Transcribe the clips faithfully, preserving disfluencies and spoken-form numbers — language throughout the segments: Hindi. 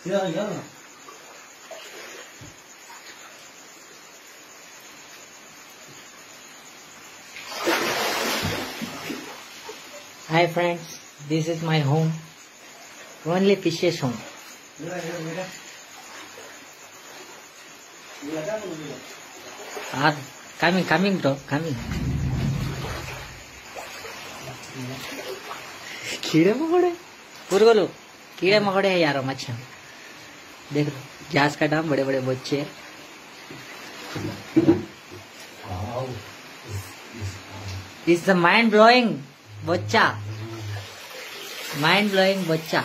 Hi friends, this is my home. Only fishes home. Ah, coming, coming, bro, coming. कीड़े मकोड़े पूरे बोलो कीड़े मकोड़े है यार मच्छियाँ देख लो जहाज का डाम बड़े बड़े बच्चे इट्स द माइंड ब्लोइंग बच्चा माइंड ब्लोइंग बच्चा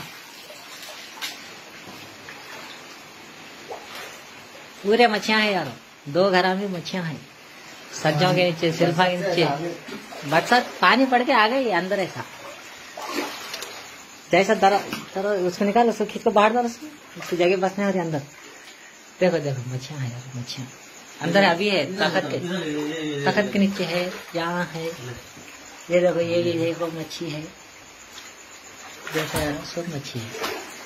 पूरे मच्छियाँ हैं यार दो घरों में मच्छियाँ हैं सज्जों के नीचे सिल्फा के नीचे बरसात पानी पड़ के आ गई अंदर ऐसा जैसा दरा दरा उसको निकाल उसको खींच को बाहर डाल उसको उसकी जगह बसने हो रही अंदर देखो देखो मच्छियाँ है यार मच्छियाँ अंदर अभी है तखत के तखत के नीचे है यहाँ है ये देखो ये भी देखो मच्छी है देखो यार सब मच्छी है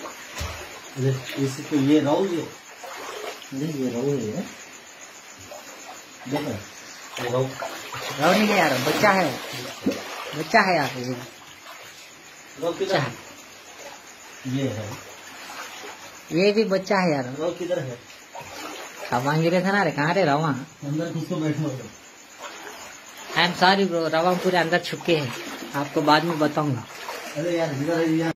इसको ये रोहू ये ये रोहू है देखो रोहू रोहू नहीं है यार बच्चा है बच्चा है यार ये बच्चा है ये है ये भी बच्चा है यार रोहू किधर है रवा गिरे था ना रे कहाँ रे रवा अंदर किसको बैठना आई एम सॉरी ब्रो रवा पूरे अंदर छुपके है आपको बाद में बताऊंगा अरे यार